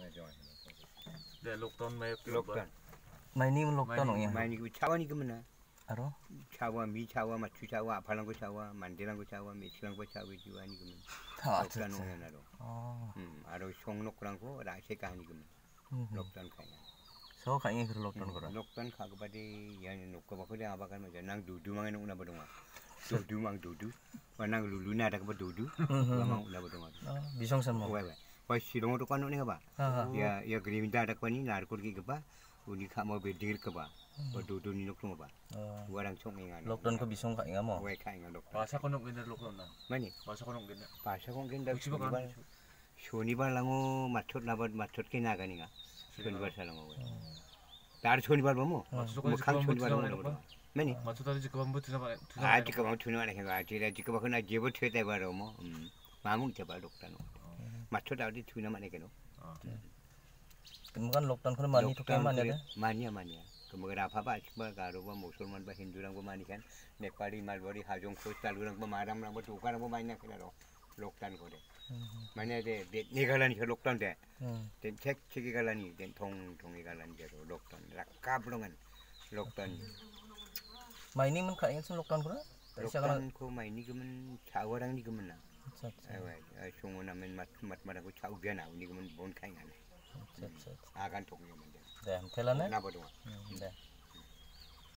네, 록던 매 록던. Maini mun lokton ong ya. 많이 그 차원이 그러면 Aro? 차와 미차와 마추차와 아팔랑고 차와 만데랑고 차와 미치랑고 차와 지와니 그러면 아, 록던 옹야나로. Oh. 아로 송록랑고 라세가 아니 그러면 록던 카야. So kayaknya ke lokton ko ra. 록던 카고 바디 야니 녹고 바 그래 아바간 맞아. 낭 두두망에 오나 보동아. 두두망 두두. 와낭 루루나 다가 두두. 와망 오나 보동아. Bisong sama. 왜. 와 시롱으로 까노네 가 봐. 야 그림다 다거니 나르고기 가 봐. 우리 가뭐 베딩을 가 봐. 두두니 녹고 봐. 와랑 총행아. Lokton ko bisong kayaknya mo. 왜 카인가 록던. bahasa kono gini 록던 나 많이. bahasa kono gini 바샤 공긴다. 우치바가 쇼니발랑고 맞췄 나버 맞췄게 나가니가. 쇼니발 살랑고. 나를 쇼니발 보면 뭐강 쇼니발 보면 많이. 맞춰다리 지금 뭐 드나 아 지금 투나만 해가 아지라 지금 그나 제버 퇴대 바로 뭐 마뭉 제발 록다노. 맞춰다리 투나만 해게노. Kemudian lokton ko mani to kay man ya. 마니야. 그뭐가 아파봐 지금 가로고 무슬만 바 힌두랑 뭐 많이 간 네팔이 말버리 하종 코스탈루랑 뭐 마람랑 뭐 두가랑 뭐 많이 나그래로 록단 거래. 만약에 네갈라니 록단데. 된 책책이 갈라니 된 동동이 갈라니 제로 록단 락가블롱한 록단. Maini mun kayaknya sun lokton ko ra. 록단 그 많이 그러면 차워랑 니 그러면 나. 아 종원하면 맛마라고 차우비야 나오니 그러면 뭔 카잉 하네. 아간 동이 문제. Dah, telan na. 나버도. Dah.